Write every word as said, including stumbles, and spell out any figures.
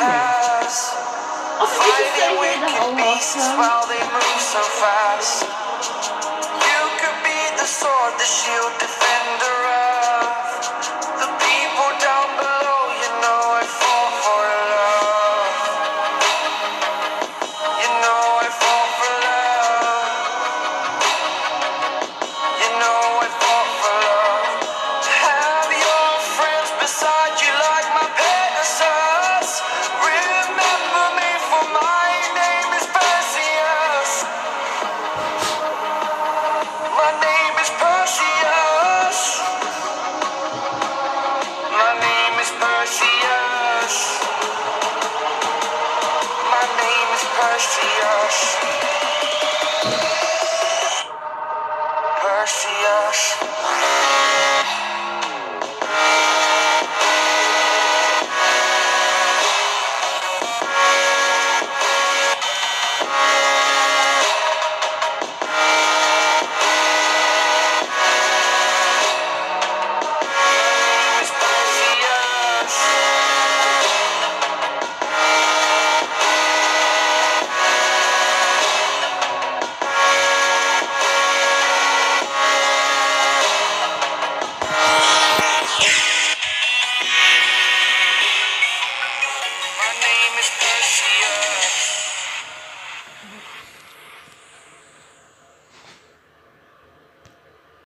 has. Oh, but you can stay Fighting here the wicked whole beasts walk, while they move so fast. You could be the sword, the shield, defender of the people down below. You know I fall for love. You know I fall for love. You know I fall for love. Have your friends beside you like my Pegasus. Remember me, for my name is Perseus. My name is Perseus. My name is Perseus. My name is Perseus. Perseus. My name is Perseus.